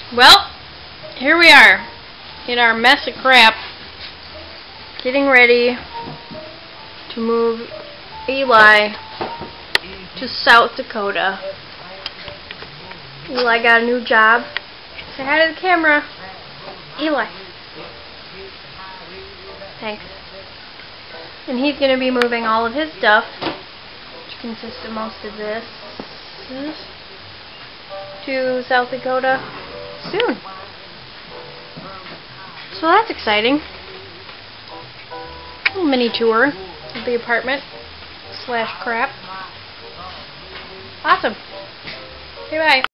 Well, here we are in our mess of crap, getting ready to move Eli to South Dakota. Eli got a new job. Say hi to the camera. Eli. Thanks. And he's going to be moving all of his stuff, which consists of most of this, to South Dakota soon. So that's exciting. A little mini tour of the apartment / crap. Awesome. Okay, bye.